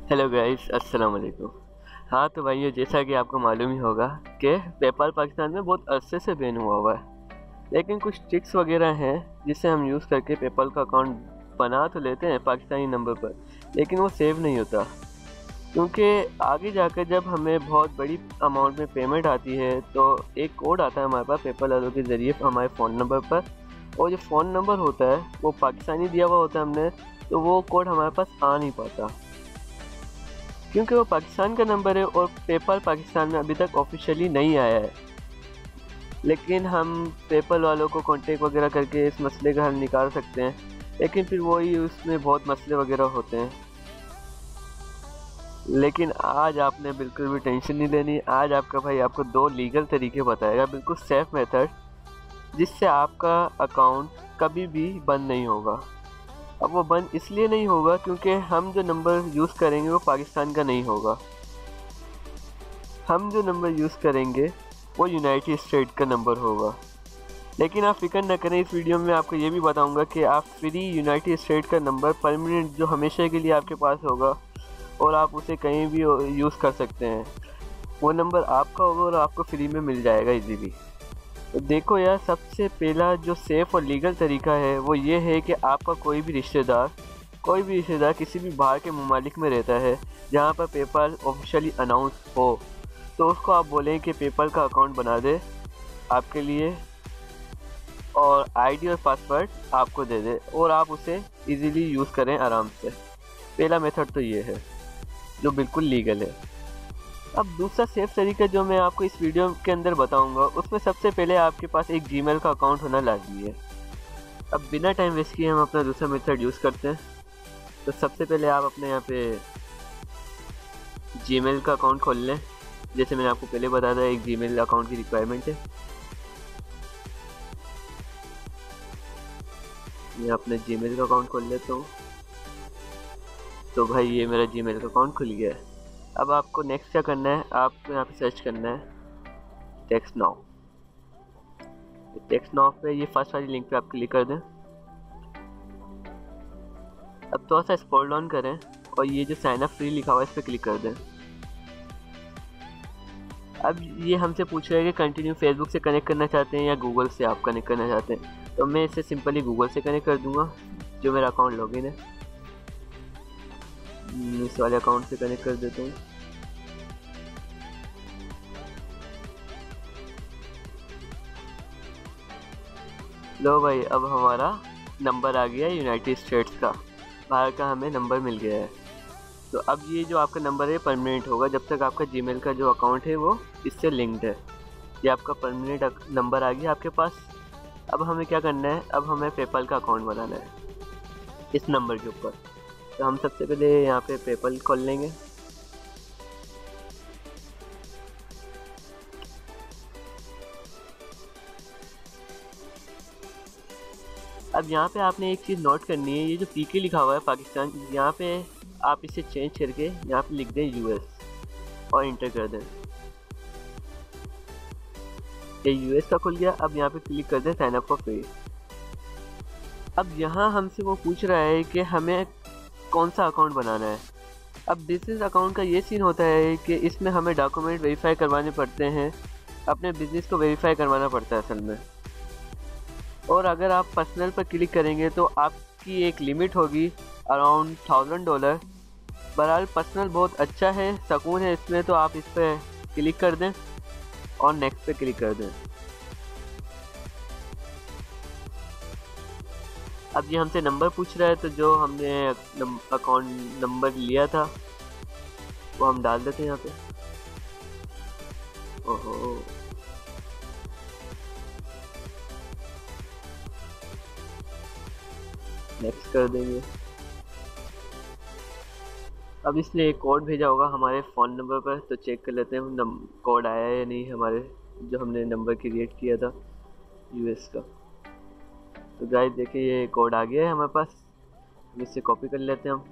Hello guys, अस्सलाम वालेकुम। हाँ तो भाइयों, जैसा कि आपको मालूम ही होगा कि पेपाल पाकिस्तान में बहुत अरसे से बैन हुआ है। लेकिन कुछ ट्रिक्स वगैरह हैं जिससे हम यूज़ करके पेपाल का अकाउंट बना तो लेते हैं पाकिस्तानी नंबर पर, लेकिन वो सेव नहीं होता। क्योंकि आगे जाकर जब हमें बहुत बड़ी अमाउंट में पेमेंट आती है तो एक कोड आता है हमारे पास पेपाल वालों के ज़रिए हमारे फ़ोन नंबर पर, और जो फ़ोन नंबर होता है वो पाकिस्तानी दिया हुआ होता है हमने, तो वो कोड हमारे पास आ नहीं पाता क्योंकि वो पाकिस्तान का नंबर है और पेपाल पाकिस्तान में अभी तक ऑफिशियली नहीं आया है। लेकिन हम पेपाल वालों को कांटेक्ट वगैरह करके इस मसले का हल निकाल सकते हैं, लेकिन फिर वही उसमें बहुत मसले वगैरह होते हैं। लेकिन आज आपने बिल्कुल भी टेंशन नहीं लेनी। आज आपका भाई आपको दो लीगल तरीके बताएगा, बिल्कुल सेफ मेथड, जिससे आपका अकाउंट कभी भी बंद नहीं होगा। अब वो बंद इसलिए नहीं होगा क्योंकि हम जो नंबर यूज़ करेंगे वो पाकिस्तान का नहीं होगा। हम जो नंबर यूज़ करेंगे वो यूनाइटेड स्टेट का नंबर होगा। लेकिन आप फिक्र न करें, इस वीडियो में आपको ये भी बताऊंगा कि आप फ्री यूनाइटेड स्टेट का नंबर परमानेंट जो हमेशा के लिए आपके पास होगा और आप उसे कहीं भी यूज़ कर सकते हैं, वो नंबर आपका होगा और आपको फ्री में मिल जाएगा इजीली। तो देखो यार, सबसे पहला जो सेफ़ और लीगल तरीका है वो ये है कि आपका कोई भी रिश्तेदार किसी भी बाहर के ममालिक में रहता है जहाँ पर पेपाल ऑफिशियली अनाउंस हो, तो उसको आप बोलें कि पेपाल का अकाउंट बना दे आपके लिए और आईडी और पासवर्ड आपको दे दे और आप उसे इजीली यूज़ करें आराम से। पहला मेथड तो ये है जो बिल्कुल लीगल है। अब दूसरा सेफ तरीका जो मैं आपको इस वीडियो के अंदर बताऊंगा, उसमें सबसे पहले आपके पास एक जीमेल का अकाउंट होना लाजमी है। अब बिना टाइम वेस्ट किए हम अपना दूसरा मेथड यूज़ करते हैं। तो सबसे पहले आप अपने यहाँ पे जीमेल का अकाउंट खोल लें। जैसे मैंने आपको पहले बताया था, एक जीमेल अकाउंट की रिक्वायरमेंट है। मैं अपने जीमेल का अकाउंट खोल लेता हूँ। तो भाई ये मेरा जीमेल का अकाउंट खुल गया है। अब आपको नेक्स्ट क्या करना है, आपको यहाँ पे सर्च करना है टेक्स्ट नाउ। टेक्स्ट नाउ पे ये फर्स्ट वाली लिंक पे आप क्लिक कर दें। अब थोड़ा सा स्क्रॉल डाउन करें और ये जो साइन अप फ्री लिखा हुआ है इस पर क्लिक कर दें। अब ये हमसे पूछ रहा है कि कंटिन्यू फेसबुक से कनेक्ट करना चाहते हैं या गूगल से आप कनेक्ट करना चाहते हैं। तो मैं इसे सिंपली गूगल से कनेक्ट कर दूंगा, जो मेरा अकाउंट लॉगिन है। इस वाले अकाउंट से कनेक्ट कर देता हूँ। लो भाई, अब हमारा नंबर आ गया है यूनाइटेड स्टेट्स का, बाहर का हमें नंबर मिल गया है। तो अब ये जो आपका नंबर है परमानेंट होगा जब तक आपका जीमेल का जो अकाउंट है वो इससे लिंक्ड है। ये आपका परमानेंट नंबर आ गया आपके पास। अब हमें क्या करना है, अब हमें पेपाल का अकाउंट बनाना है इस नंबर के ऊपर। तो हम सबसे पहले यहाँ पे पेपाल खोल लेंगे। अब यहाँ पे आपने एक चीज़ नोट करनी है, ये जो पीके लिखा हुआ है पाकिस्तान, यहाँ पे आप इसे चेंज करके यहाँ पे लिख दें यूएस और इंटर कर दें। ये यूएस का खुल गया। अब यहाँ पे क्लिक कर दें साइन अप फॉर फ्री। अब यहाँ हमसे वो पूछ रहा है कि हमें कौन सा अकाउंट बनाना है। अब बिजनेस अकाउंट का ये सीन होता है कि इसमें हमें डॉक्यूमेंट वेरीफाई करवाने पड़ते हैं, अपने बिजनेस को वेरीफाई करवाना पड़ता है असल में। और अगर आप पर्सनल पर क्लिक करेंगे तो आपकी एक लिमिट होगी अराउंड $1000। बहरहाल पर्सनल बहुत अच्छा है, सुकून है इसमें, तो आप इस पर क्लिक कर दें और नेक्स्ट पे क्लिक कर दें। अब ये हमसे नंबर पूछ रहा है, तो जो हमने अकाउंट नंबर लिया था वो हम डाल देते हैं यहाँ पे। ओहो, नेक्स्ट कर देंगे। अब इसने एक कोड भेजा होगा हमारे फ़ोन नंबर पर, तो चेक कर लेते हैं कोड आया है या नहीं हमारे जो हमने नंबर क्रिएट किया था यूएस का। तो गाइस देखिए, ये कोड आ गया है हमारे पास। हम इससे कॉपी कर लेते हैं। हम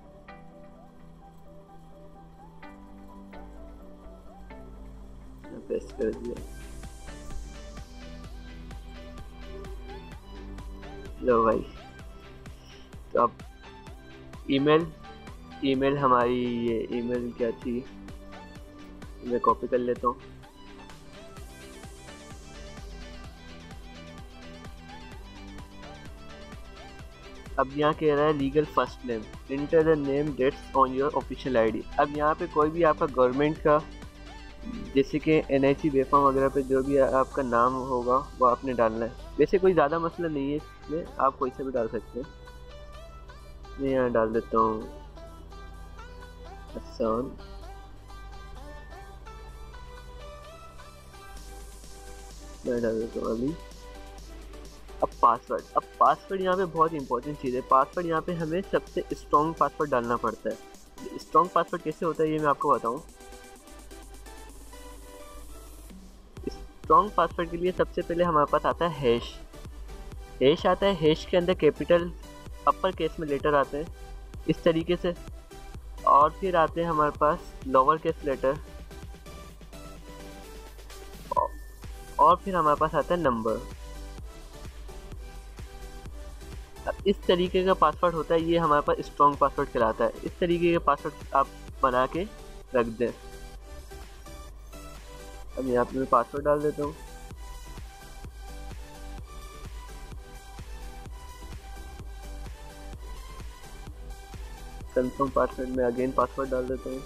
पेस्ट कर दिया। लो भाई, तो अब ईमेल ईमेल हमारी, ये ईमेल क्या थी, मैं कॉपी कर लेता हूँ। अब यहाँ कह रहा है legal first name, enter the name that's on your official ID. अब यहाँ पे कोई भी आपका गवर्नमेंट का, जैसे कि NIC बेफाम वगैरह पे जो भी आपका नाम होगा वो आपने डालना है। वैसे कोई ज़्यादा मसला नहीं है इसमें, आप कोई से भी डाल सकते हैं। मैं यहाँ डाल देता हूँ हसन। मैं डाल देता हूँ अली। अब पासवर्ड यहाँ पे बहुत इंपॉर्टेंट चीज़ है। पासवर्ड यहाँ पे हमें सबसे स्ट्रॉन्ग पासवर्ड डालना पड़ता है। स्ट्रॉन्ग पासवर्ड कैसे होता है ये मैं आपको बताऊँ। स्ट्रॉन्ग पासवर्ड के लिए सबसे पहले हमारे पास आता है हैश आता है। हैश के अंदर कैपिटल अपर केस में लेटर आते हैं इस तरीके से, और फिर आते हैं हमारे पास लोअर केस लेटर, और फिर हमारे पास आता है नंबर। अब इस तरीके का पासवर्ड होता है, ये हमारे पास स्ट्रॉन्ग पासवर्ड कहलाता है। इस तरीके के पासवर्ड आप बना के रख दें। अब यहाँ पे मैं पासवर्ड डाल देता हूँ। कंफर्म पासवर्ड में अगेन पासवर्ड डाल देता हूँ।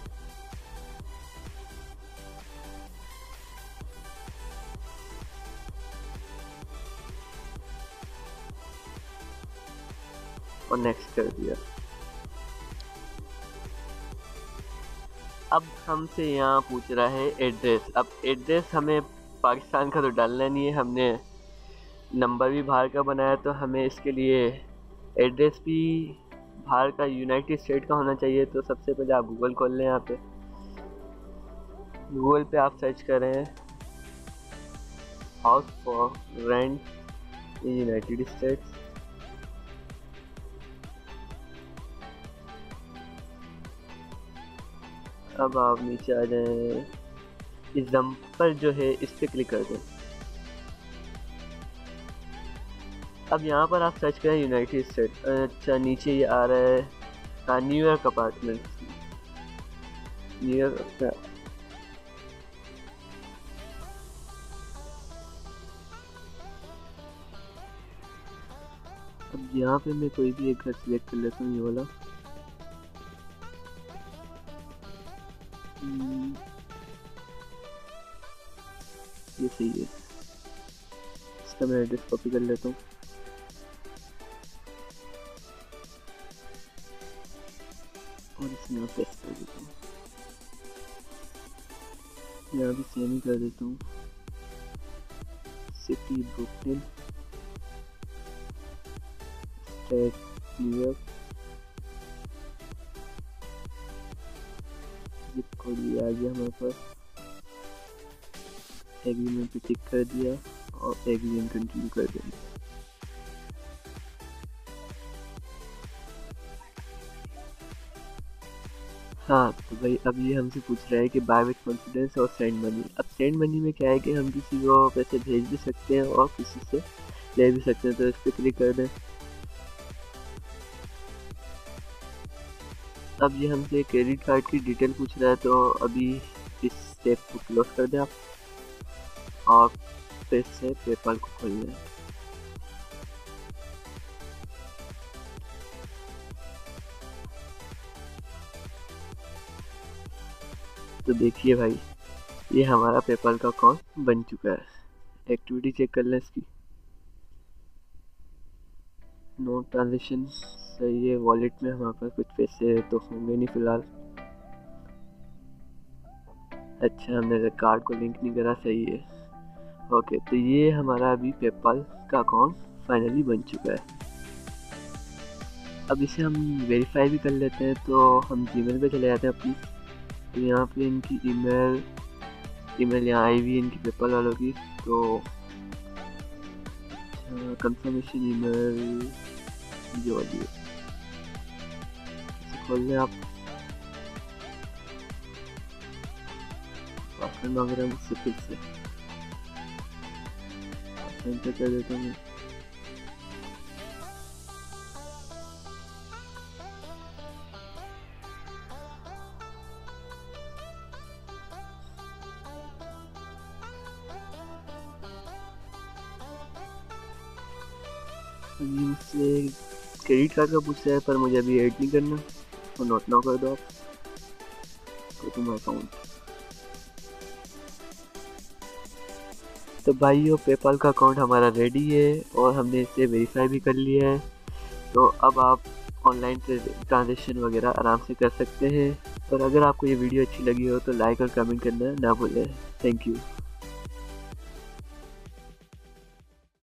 और नेक्स्ट कर दिया। अब हमसे यहाँ पूछ रहा है एड्रेस। अब एड्रेस हमें पाकिस्तान का तो डालना नहीं है, हमने नंबर भी बाहर का बनाया, तो हमें इसके लिए एड्रेस भी बाहर का यूनाइटेड स्टेट का होना चाहिए। तो सबसे पहले आप गूगल खोल लें। यहाँ पे गूगल पे आप सर्च करें house for rent in United States. अब आप नीचे आ जाएं, एग्जाम्पल जो है इस पर क्लिक कर दें। अब यहाँ पर आप सर्च करें यूनाइटेड स्टेट। अच्छा नीचे ये आ रहा है न्यूयॉर्क अपार्टमेंट, न्यूयॉर्क। अब यहाँ पे मैं कोई भी एक घर सिलेक्ट कर लेता हूँ, ये वाला। ये सही है, इसका मैं एड्रेस कॉपी कर लेता हूँ। और इसमें यहाँ पेस्ट कर देता हूँ। यहाँ भी सेम ही कर देता हूँ, city Brooklyn, state New York, zip code ये आ गया हमारे पास। एग्रीमेंट पे टिक कर दिया और एग्रीमेंट कंटिन्यू कर देंगे। हाँ तो भाई अब ये हमसे पूछ रहा है कि बाय विथ कॉन्फिडेंस और सेंड मनी। अब सेंड मनी में क्या है कि हम किसी को पैसे भेज भी सकते हैं और किसी से ले भी सकते हैं। तो इस पर क्लिक कर दें। अब ये हमसे क्रेडिट कार्ड की डिटेल पूछ रहा है, तो अभी इस स्टेप को क्लोज कर दें आप और फिर से पेपाल को खोल लें। तो देखिए भाई ये हमारा पेपाल का अकाउंट बन चुका है। एक्टिविटी चेक कर लें इसकी। नो ट्रांजेक्शन सही है। वॉलेट में हमारे पास कुछ पैसे तो होंगे नहीं फिलहाल। अच्छा हमने कार्ड को लिंक नहीं करा, सही है। ओके तो ये हमारा अभी पेपाल का अकाउंट फाइनली बन चुका है। अब इसे हम वेरीफाई भी कर लेते हैं। तो हम जीमेल पे चले जाते हैं अपनी। तो यहाँ पे इनकी ईमेल यहाँ आई हुई है इनकी पेपाल वालों की। तो कंफर्मेशन ईमेल जो वाली है इसे खोल लें आप। पासवर्ड मांग रहे हैं मुझसे फिर से, एंटर कर देता हूँ। अभी मुझसे क्रेडिट कार्ड का पूछ रहा है, पर मुझे अभी ऐड नहीं करना, तो नोट नाउ कर दो आप। तो तुम अकाउंट, तो भाइयों पेपाल का अकाउंट हमारा रेडी है और हमने इसे वेरीफाई भी कर लिया है। तो अब आप ऑनलाइन ट्रांजेक्शन वगैरह आराम से कर सकते हैं। और अगर आपको ये वीडियो अच्छी लगी हो तो लाइक और कमेंट करना ना भूलें। Thank you.